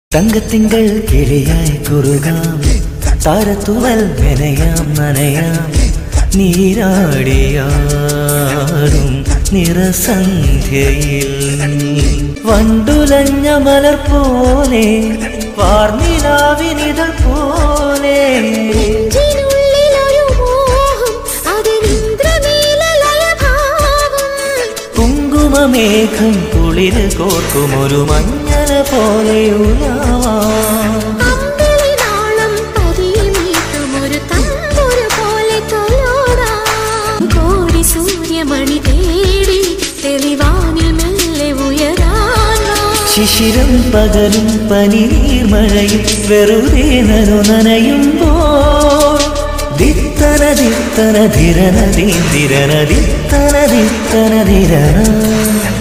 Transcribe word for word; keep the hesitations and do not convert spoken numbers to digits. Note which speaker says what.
Speaker 1: തങ്കത്തിങ്കൾ കിളിയായി കുറുകാം താരത്തുവൽ നനയാം നനയാം നീരാടിയാടും നിറസന്ധ്യയിൽ വണ്ടുലഞ്ഞ മലർ പോലെ വാർനിലാവിനിതൾ പോലെ കുങ്കുമമേഘം കുളിര് കോർക്കുമൊരു മഞ്ഞല പോലെ ശിശിരം പകലും പനിനീർ മഴയും വെറുതെ നനു നനയുമ്പോൾ ദിത്തന ദിത്തന ധിരന ദിരന ദിത്തന ദിത്തന ധിരന